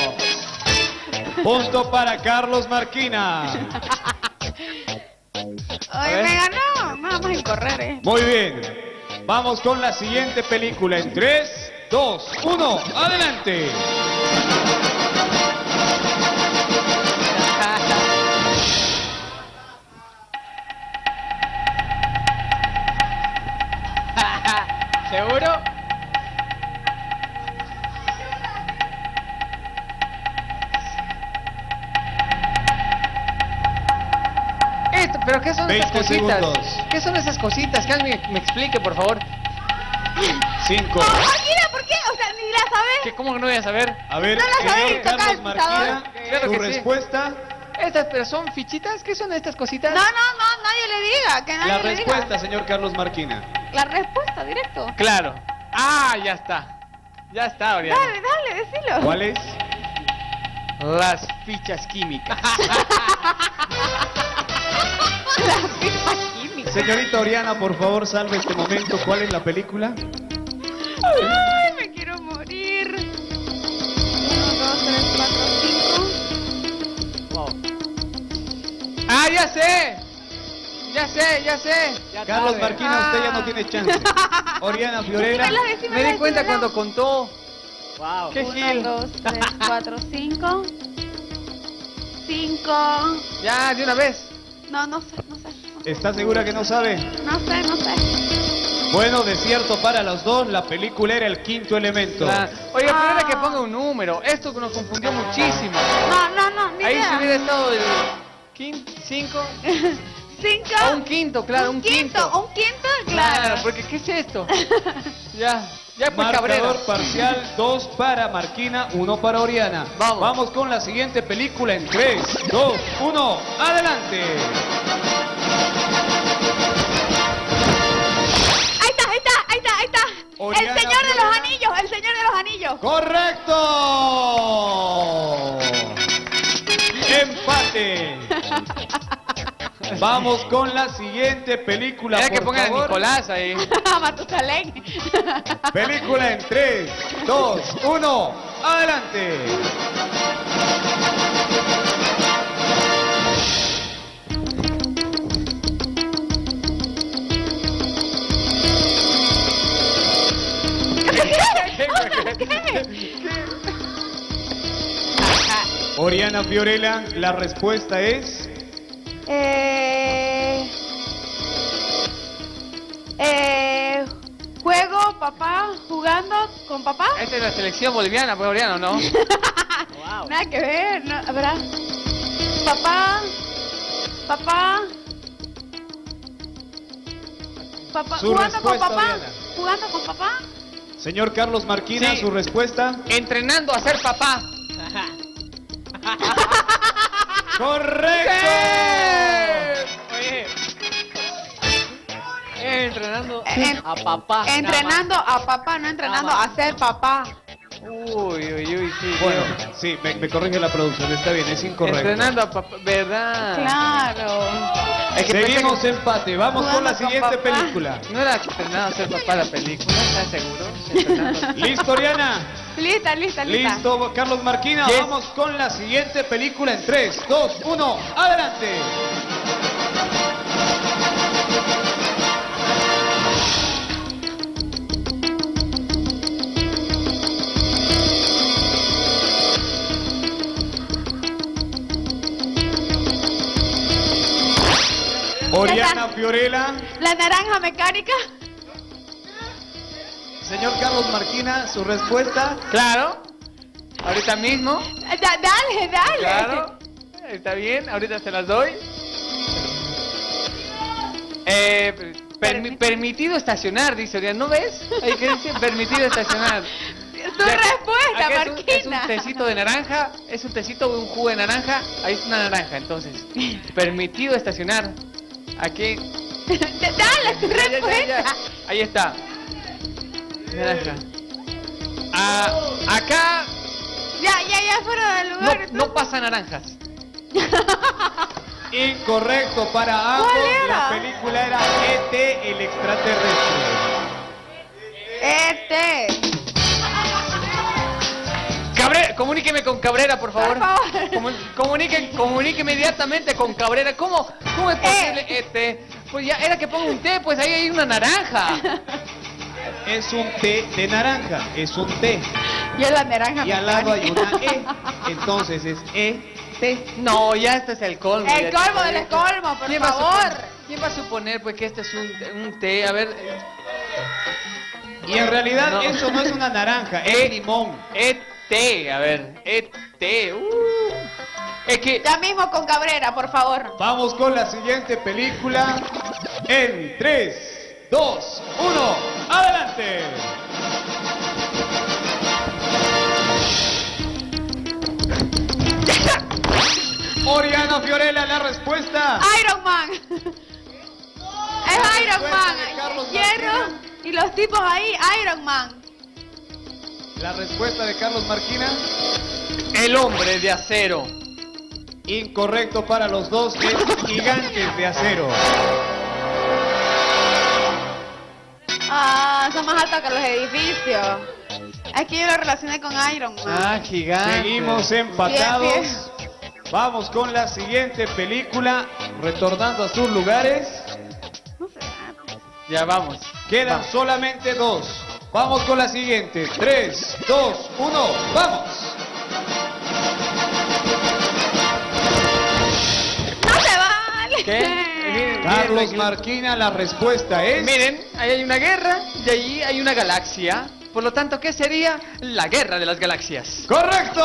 Punto para Carlos Marquina. Oye, me ganó. Nada más en correr, eh. Muy bien. Vamos con la siguiente película en tres, dos, uno. ¡Adelante! ¿Seguro? Esto, ¿pero qué son esas veinte cositas? segundos. ¿Qué son esas cositas? Que alguien me, me explique, por favor. Cinco. No, Marquina, ¿por qué? O sea, ni la sabes. ¿Qué, ¿Cómo que no voy a saber? A ver, No la sabéis, señor toca Carlos el Marquina, Claro su que sí. respuesta. Estas, pero son fichitas. ¿Qué son estas cositas? No, no, no, nadie le diga. Que nadie La le respuesta, señor Carlos Marquina. diga. La respuesta, directo. Claro. Ah, ya está. Ya está, Oriana. Dale, dale, decilo. ¿Cuál es? Las fichas químicas. La ficha química. Señorita Oriana, por favor, salve este momento. ¿Cuál es la película? Ay, me quiero morir. Uno, dos, tres, cuatro, cinco. ¡Ah, ya sé! Ya sé, ya sé. Ya Carlos sabe. Marquina, usted ya no Ah. tiene chance. Oriana Fiorella. Decímela, Me decímela, di cuenta decímela. cuando contó. Wow. ¡Qué Uno, gil! dos, tres, cuatro, cinco. Cinco. Ya, de una vez. No, no sé, no sé. No sé, ¿Está segura que no sabe? no sé. No sé. Bueno, desierto para los dos. La película era El Quinto Elemento. La- Oiga, pero era Ah. que ponga un número. Esto nos confundió muchísimo. No, no, no, ni Ahí idea. se hubiera estado el quinto, cinco. Cinco. O un quinto, claro, un quinto. Un quinto, claro. porque ¿qué es esto? Ya, ya pues Marcador Cabrera. parcial, dos para Marquina, uno para Oriana. Vamos. Vamos con la siguiente película en tres, dos, uno. ¡Adelante! Ahí está, ahí está, ahí está, ahí está. Oriana el señor de los Fiorella. anillos, el señor de los anillos. ¡Correcto! ¡Empate! Vamos con la siguiente película, Era por que pongan a favor. Nicolás ahí. Matusalén. Película en tres, dos, uno. ¡Adelante! Oriana Fiorella, la respuesta es... Eh, eh, juego, papá, jugando con papá. Esta es la selección boliviana, pues Oriano, ¿no? Nada que ver, no, ¿verdad? Papá, Papá. Papá, Su jugando con respuesta, papá. Oriana. Jugando con papá. Señor Carlos Marquina, Sí. su respuesta. Entrenando a ser papá. ¡Correcto! Oye. Entrenando En- a papá. Entrenando a papá, no entrenando Nada a ser papá. Uy, uy, uy, sí. Bueno, Dios. sí, me, me corrige la producción, está bien, es incorrecto. Entrenando a papá, ¿verdad? Claro. Es que pensé Seguimos que- empate, vamos con la Jugando con siguiente papá. película. No era entrenado a ser papá la película, ¿estás seguro? Entrenando. ¿Listo, Oriana? Lista, lista, lista. Listo, Carlos Marquina, Yes. vamos con la siguiente película en tres, dos, uno, ¡adelante! Oriana Fiorella, La naranja mecánica. señor Carlos Marquina, su respuesta. Claro. Ahorita mismo. Da- dale, dale. Claro. Está bien, ahorita se las doy. Eh, permi- permitido estacionar, dice Oriana. ¿No ves? Ahí que dice permitido estacionar. Tu Ya- respuesta, acá es un, es un Marquina. tecito de naranja, es un tecito de un jugo de naranja, ahí es una naranja, entonces. Permitido estacionar. Aquí. Dale, tu Ya, ya, ya, respuesta. ya. Ahí está. Naranja. Ah, acá Ya, ya, ya, fuera del no, lugar. no pasa naranjas. Incorrecto para ambos. ¿Cuál era? La película era E T, el extraterrestre. Este. Cabrera, comuníqueme con Cabrera, por favor. Por favor. Comu- comunique, comunique inmediatamente con Cabrera. ¿Cómo, cómo es posible Eh. este? Pues ya era que ponga un té, pues ahí hay una naranja. Es un té de naranja, es un té. Y es la naranja Y al lado hay mecánica. una E. Entonces es E, T. No, ya este es el colmo. El ya, colmo chico. del colmo, por ¿Quién va a favor. suponer- ¿Quién va a suponer pues que este es un, un té? A ver. Y en realidad No. eso no es una naranja, Eh. es limón. E T, a ver. E T. Uh. Es que. Ya mismo con Cabrera, por favor. Vamos con la siguiente película. En tres, dos, uno, ¡adelante! Oriana Fiorella, la respuesta. Iron Man. Es Iron Man. de Carlos Hierro Marquina. y los tipos ahí, Iron Man. La respuesta de Carlos Marquina. El hombre de acero. Incorrecto para los dos, es Gigantes de Acero. Ah, son más altos que los edificios. Es que yo lo relacioné con Iron Man. Ah, gigante. Seguimos empatados. Bien, bien. Vamos con la siguiente película, retornando a sus lugares. No sé. Ya vamos. Quedan Va. solamente dos. Vamos con la siguiente. Tres, dos, uno, ¡vamos! No se vale. ¿Qué? Miren, miren, Carlos tranquilo. Marquina, la respuesta es... Miren, ahí hay una guerra y allí hay una galaxia. Por lo tanto, ¿qué sería? La guerra de las galaxias. ¡Correcto!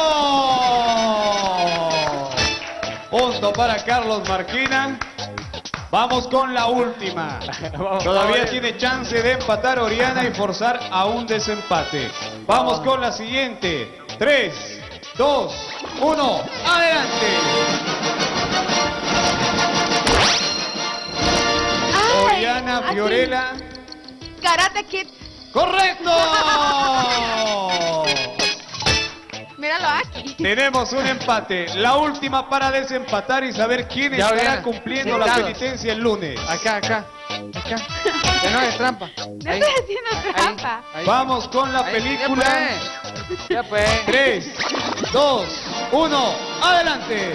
Punto para Carlos Marquina. Vamos con la última. Vamos, Todavía vamos. tiene chance de empatar Oriana y forzar a un desempate. Vamos con la siguiente. Tres, dos, uno, ¡adelante! Ay, Oriana así. Fiorella. Karate Kid. ¡Correcto! Míralo aquí. Tenemos un empate. La última para desempatar y saber quién Ya, estará Oriana. cumpliendo la Sentados. penitencia el lunes. Acá, acá, acá. Que no es trampa. No Ahí, estoy haciendo trampa. ahí. Vamos con la Ahí, película. Ya pues. Ya pues. tres, dos, uno, ¡adelante!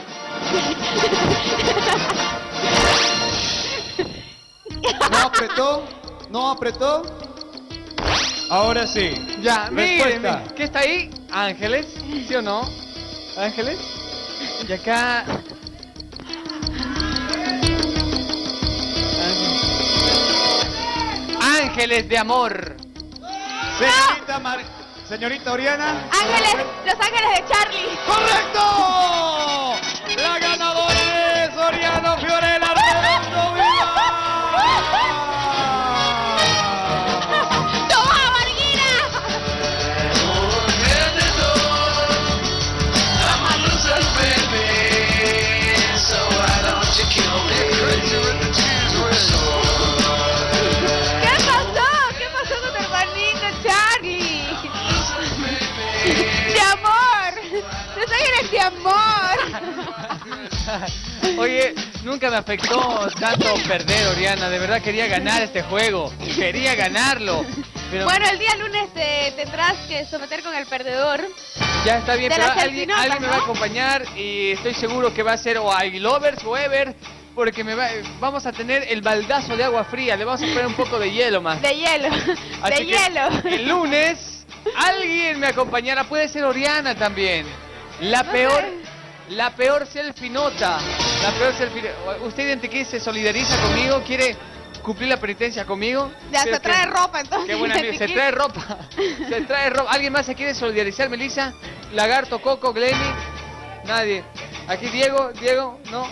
¿No apretó? ¿No apretó? Ahora sí. Ya, miren, Respuesta. miren. ¿Qué está ahí? Ángeles, ¿sí o no? Ángeles. Y acá. Ángeles de amor. Señorita, Mar- Señorita Oriana. Ángeles, los ángeles de Charlie. ¡Correcto! La ganadora es Oriana Fiorella. Oye, nunca me afectó tanto perder, Oriana. De verdad quería ganar este juego. Quería ganarlo. Pero Bueno, el día lunes te tendrás que someter con el perdedor. ya está bien, de pero la alguien, selfie-nota, alguien me va a ¿no? acompañar y estoy seguro que va a ser o iLovers o Ever, porque me va, vamos a tener el baldazo de agua fría. Le vamos a poner un poco de hielo más. De hielo. Así de que hielo. el lunes alguien me acompañará. Puede ser Oriana también. La No peor... sé. La peor selfie nota. La peor selfie. ¿Usted identifica, se solidariza conmigo? ¿Quiere cumplir la penitencia conmigo? Ya, Creo se trae que- ropa entonces. Qué buena amiga. Se trae ropa. Se trae ropa. ¿Alguien más se quiere solidarizar, Melissa? Lagarto, Coco, Glenny. Nadie. Aquí Diego, Diego, no.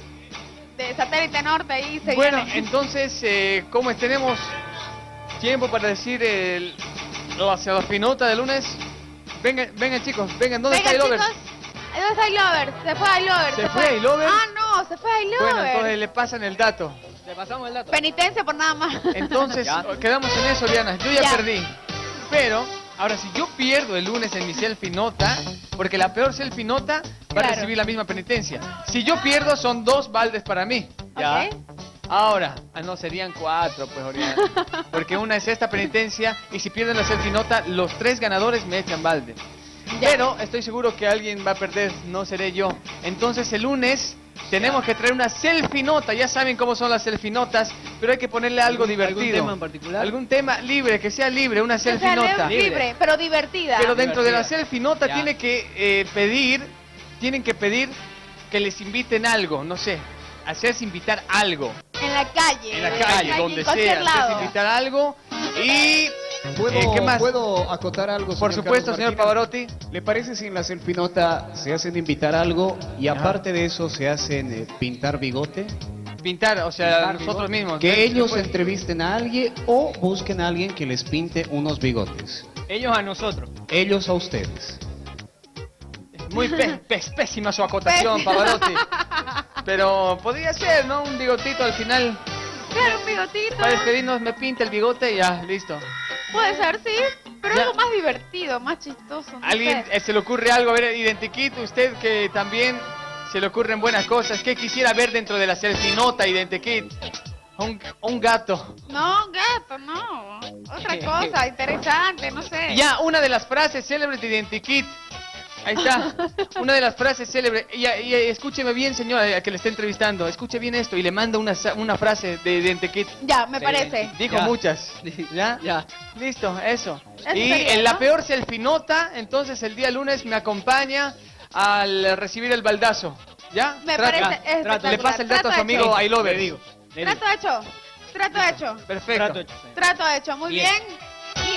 De satélite norte ahí se Bueno, viene. entonces, eh, ¿cómo es? Tenemos tiempo para decir el, la selfie-nota de lunes. Vengan, vengan chicos, vengan. ¿Dónde Venga, está el over? chicos. ¿Dónde está iLover? Se fue iLover. ¿Se fue iLover? Ah, no, se fue iLover. Bueno, entonces le pasan el dato. Le pasamos el dato. Penitencia por nada más. Entonces, Ya. quedamos en eso, Diana. Yo ya, Ya. perdí. Pero, ahora si yo pierdo el lunes en mi selfie nota, porque la peor selfie nota va a Claro. recibir la misma penitencia. Si yo pierdo, son dos baldes para mí. Ya. Ok. Ahora, ah, no, serían cuatro, pues, Oriana. Porque una es esta penitencia, y si pierden la selfie nota, los tres ganadores me echan balde. Ya. Pero estoy seguro que alguien va a perder, no seré yo. Entonces el lunes tenemos que traer una selfie nota. Ya saben cómo son las selfie notas, pero hay que ponerle algo ¿Algún- divertido. algún tema en particular? Algún tema libre, que sea libre, una O selfie sea, nota. libre, libre, pero divertida. Pero dentro de la Divertida. selfie nota Ya. tiene que eh, pedir, tienen que pedir que les inviten algo, no sé, hacerse invitar algo. En la calle. En la calle, en donde cualquier sea, hacerse lado. invitar algo. Y ¿Puedo, eh, ¿qué más? ¿Puedo acotar algo? Por señor supuesto, Carlos señor Martínez? Pavarotti. ¿Le parece si en la selfie nota se hacen invitar algo y aparte de eso se hacen eh, pintar bigote? Pintar, o sea, Pintar nosotros bigote. mismos. Que ¿Se ellos puede? entrevisten a alguien o busquen a alguien que les pinte unos bigotes. Ellos a nosotros. Ellos a ustedes. Muy pe- pe- pésima su acotación, Pésima. Pavarotti. Pero podría ser, ¿no? Un bigotito al final. Claro, un bigotito. Para despedirnos me pinta el bigote y ya, listo. Puede ser, sí. Pero Ya. algo más divertido, más chistoso. No ¿Alguien sé. eh, se le ocurre algo? A ver, Identikit, usted que también se le ocurren buenas cosas. ¿Qué quisiera ver dentro de la selfie nota, Identikit? Un, un gato. No, gato, no. Otra cosa interesante, no sé. Ya, una de las frases célebres de Identikit. Ahí está. Una de las frases célebres. Y, y- y escúcheme bien, señora, que le está entrevistando. Escuche bien esto y le manda una, sa- una frase de Identikit. Ya, me Sí. parece. Dijo Ya. muchas. ¿Ya? Ya. Listo, eso. Eso Y sería, en la ¿no? peor selfie nota, entonces el día lunes me acompaña al recibir el baldazo. ¿Ya? Me Trata- parece espectacular. Le pasa el dato a su Trato amigo hecho. I Love Le digo. Le digo. Trato hecho. Trato hecho. Perfecto. Trato hecho. Trato hecho, muy bien. Bien.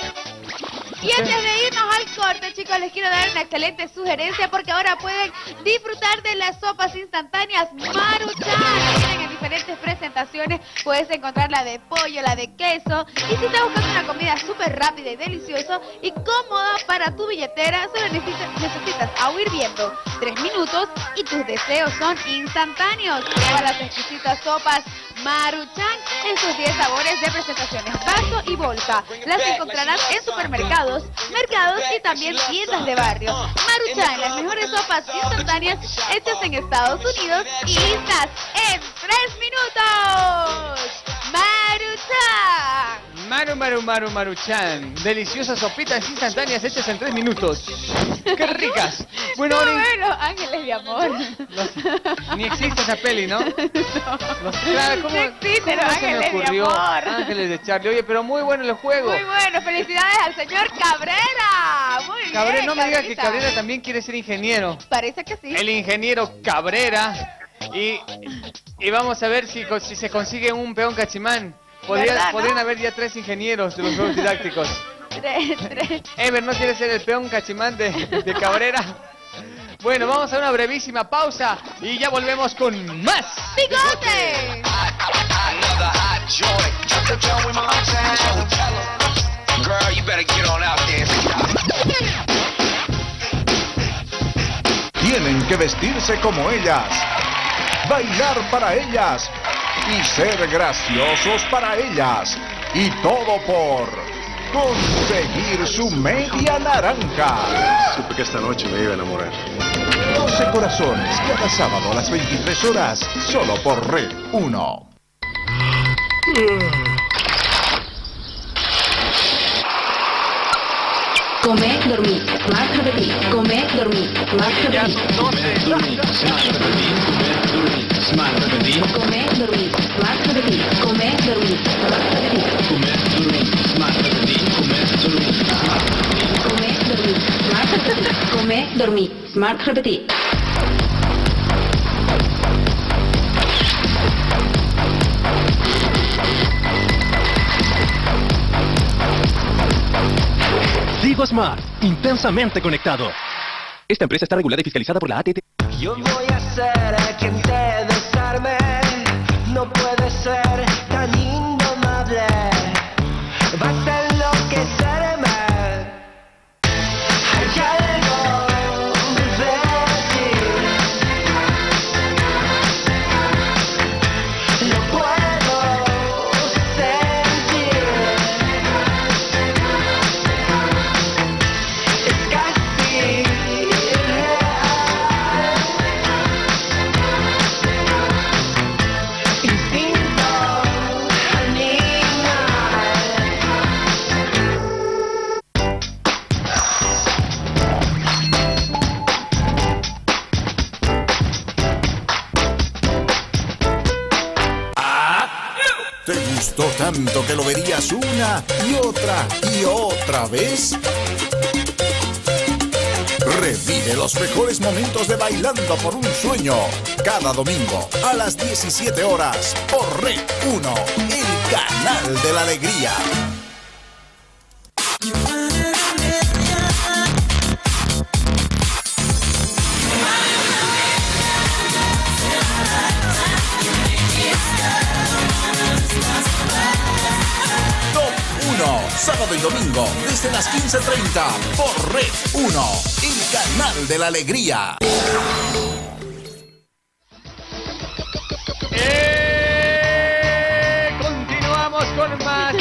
Y, y antes de irnos al corte, chicos, les quiero dar una excelente sugerencia porque ahora pueden disfrutar de las sopas instantáneas Maruchan. Vienen en diferentes presentaciones. Puedes encontrar la de pollo, la de queso. Y si estás buscando una comida súper rápida y deliciosa y cómoda para tu billetera, solo necesitas, necesitas agua hirviendo, tres minutos y tus deseos son instantáneos. Prueba las exquisitas sopas Maruchan en sus diez sabores de presentaciones, vaso y bolsa. Las encontrarás en supermercados, mercados y también tiendas de barrio. Maruchan, las mejores sopas instantáneas hechas en Estados Unidos y listas en tres minutos. Maruchan. Maru Maru Maru Maruchan. Deliciosas sopitas instantáneas hechas en tres minutos. ¡Qué ricas! Bueno, Muy Ori, bueno, ángeles de amor. los- ni existe esa peli, ¿no? Los- claro, ¿cómo, No existe, cómo los no se me Ángeles de ocurrió? Amor. Ángeles de Charlie. Oye, pero muy bueno el juego. Muy bueno, felicidades al señor Cabrera. Muy bien. Cabrera, no me diga que Cabrerita. Cabrera también quiere ser ingeniero. Parece que sí. El ingeniero Cabrera. Y, y vamos a ver si, co- si se consigue un peón cachimán. Podría- ¿Verdad, no? podrían haber ya tres ingenieros de los juegos didácticos. Tres, tres. Ever, ¿no quiere ser el peón cachimán de, de Cabrera? Bueno, vamos a una brevísima pausa y ya volvemos con más. ¡Bigote! Another hot joint. Drop the joint with my town. Girl, you better get on out there. Tienen que vestirse como ellas, bailar para ellas y ser graciosos para ellas. Y todo por conseguir su media naranja. Supe que esta noche me iba a enamorar. doce corazones cada sábado a las veintitrés horas, solo por Red uno. Comer, dormir, más repetir. Comer, dormir, más repetir. Comer, dormir, más repetir. Comer, dormir, más repetir. Comer, dormir, más repetir. Comer, dormir, más repetir. Comer, dormir, más repetir. Comer, dormir, más repetir. Comer, dormir, más repetir. Tigo Smart, intensamente conectado. Esta empresa está regulada y fiscalizada por la A T T. Yo voy a ser quien te desarme. No puede ser tan indomable. Vas a enloquecerme. Hay algo de ti. Lo puedo sentir. Es casi real. Instinto animal. ¿Te gustó tanto que lo verías una y otra y otra vez? Revive los mejores momentos de Bailando por un Sueño cada domingo a las diecisiete horas por Red uno, el canal de la alegría. Top uno, sábado y domingo desde las quince treinta por Red uno, el canal de la alegría. ¡Eh! Continuamos con más.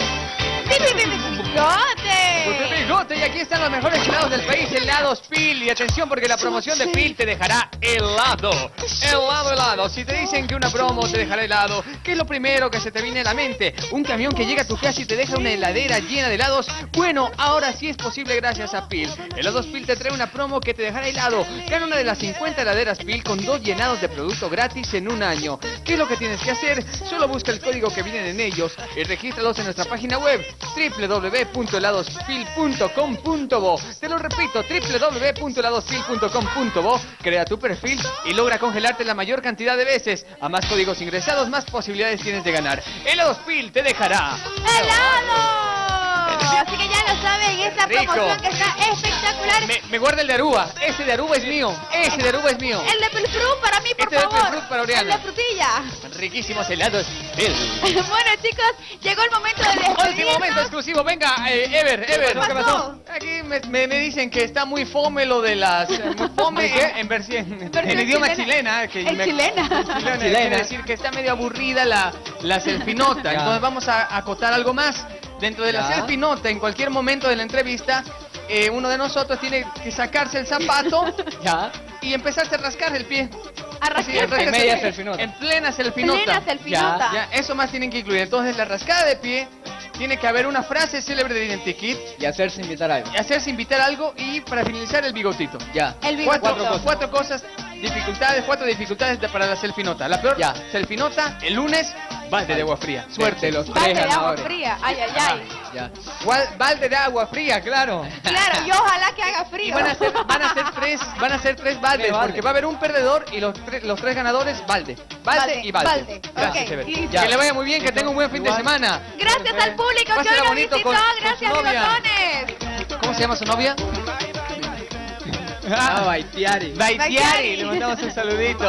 ¡Bigote! Bigote, y aquí están los mejores helados del país, helados Pil. Y atención porque la promoción de Pil te dejará helado. Helado, helado. Si te dicen que una promo te dejará helado, ¿qué es lo primero que se te viene a la mente? ¿Un camión que llega a tu casa y te deja una heladera llena de helados? Bueno, ahora sí es posible gracias a Pil. Helados Pil te trae una promo que te dejará helado. Gana una de las cincuenta heladeras Pil con dos llenados de producto gratis en un año. ¿Qué es lo que tienes que hacer? Solo busca el código que vienen en ellos y regístralos en nuestra página web doble u doble u doble u punto heladospil punto com punto bo. Te lo repito, doble u doble u doble u punto heladospil punto com punto bo. Crea tu perfil y logra congelarte la mayor cantidad de veces. A más códigos ingresados, más posibilidades tienes de ganar. Heladospil te dejará ¡helado! Así que ya lo saben, esta Rico. promoción que está espectacular. Me, me guarda el de Aruba. Ese de Aruba es mío. Ese de Aruba es mío. El de Pilfrut para mí, por Este de favor. Pilfrut para Oriana. El de frutilla. Riquísimos helados Pil. Bueno, chicos, llegó el momento de despedirnos. Último momento exclusivo. Venga, eh, Ever, Ever. ¿Qué pasó? Aquí me, me, me dicen que está muy fome lo de las... eh, muy fome eh, en, versión, en, versión idioma chilena. chilena. Que Es me- chilena. chilena. Quiere decir que está medio aburrida la, la selfinota. Ya. Entonces vamos a acotar algo más. Dentro de la Ya. selfinota, en cualquier momento de la entrevista, eh, uno de nosotros tiene que sacarse el zapato Ya. y empezarse a rascar el pie. A Así, rascar. rascarse En media el pie. selfinota. En plena selfinota. Plena selfinota. Ya, ya, eso más tienen que incluir. Entonces, la rascada de pie, tiene que haber una frase célebre de Identikit, Y hacerse invitar a algo. y hacerse invitar algo y para finalizar el bigotito. Ya. El bigotito. Cuatro, cosas. cuatro cosas, dificultades, cuatro dificultades de- para la selfinota. La peor Ya. selfinota, el lunes, balde de agua fría. Suerte los Balde tres de agua ganadores. fría. Ay, ay, ay. Ya. Gual- Balde de agua fría, claro. Claro, y ojalá que haga Y frío. van a ser, van a ser tres, van a ser tres baldes, Tres baldes. porque va a haber un perdedor y los, tre- los tres ganadores, balde. Balde, Balde, y balde. balde. Gracias, Ok, Ever. listo. Que le vaya muy bien, que tenga un buen fin de semana. Gracias al público que hoy Pásala nos bonito visitó. con- con su Gracias, novia. bigotones. ¿Cómo se llama su novia? Ah, Baitiari. Baitiari. Baitiari. Le mandamos un saludito.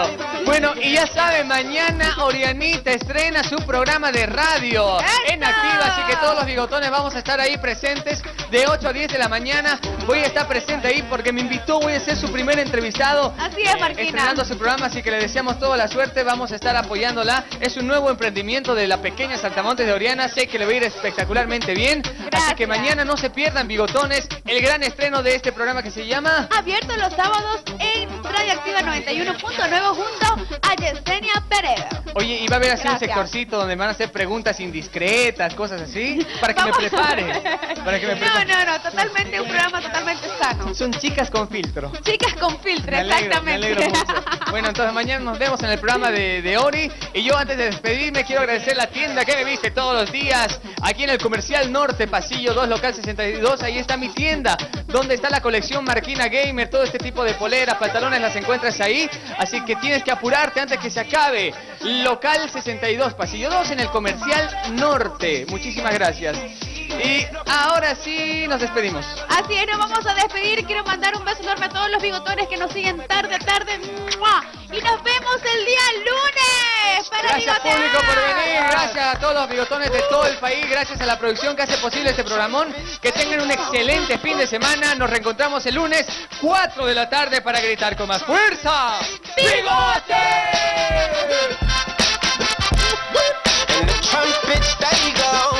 Bueno, y ya saben, mañana Orianita estrena su programa de radio en Activa, así que todos los bigotones vamos a estar ahí presentes de ocho a diez de la mañana. Voy a estar presente ahí porque me invitó, voy a ser su primer entrevistado. Así es, Marquina. Eh, estrenando su programa, así que le deseamos toda la suerte, vamos a estar apoyándola. Es un nuevo emprendimiento de la pequeña Saltamontes de Oriana, sé que le va a ir espectacularmente bien. Gracias. Así que mañana no se pierdan, bigotones, el gran estreno de este programa que se llama... Abierto los sábados en Radio Activa noventa y uno punto nueve junto a Yesenia Pereira. Oye, y va a haber así Gracias. un sectorcito donde van a hacer preguntas indiscretas, cosas así, para que Vamos. me prepare. Para que me No, prepare. no, no, totalmente un programa totalmente sano. Son chicas con filtro. Chicas con filtro, Me alegro, exactamente. me alegro mucho. Bueno, entonces mañana nos vemos en el programa de, de Ori. Y yo antes de despedirme quiero agradecer la tienda que me viste todos los días. Aquí en el Comercial Norte, pasillo dos, local sesenta y dos. Ahí está mi tienda, donde está la colección Marquina Gamer. Todo este tipo de poleras, pantalones las encuentras ahí. Así que tienes que apurarte antes que se acabe. Local sesenta y dos, pasillo dos en el Comercial Norte. Muchísimas gracias. Y ahora sí nos despedimos. Así es, nos vamos a despedir. Quiero mandar un beso enorme a todos los bigotones que nos siguen tarde a tarde. ¡Mua! Y nos vemos el día lunes para Gracias bigotear. público por venir, gracias a todos los bigotones de todo el país, gracias a la producción que hace posible este programón. Que tengan un excelente fin de semana. Nos reencontramos el lunes, cuatro de la tarde, para gritar con más fuerza. ¡Bigote! And the trumpets, they go.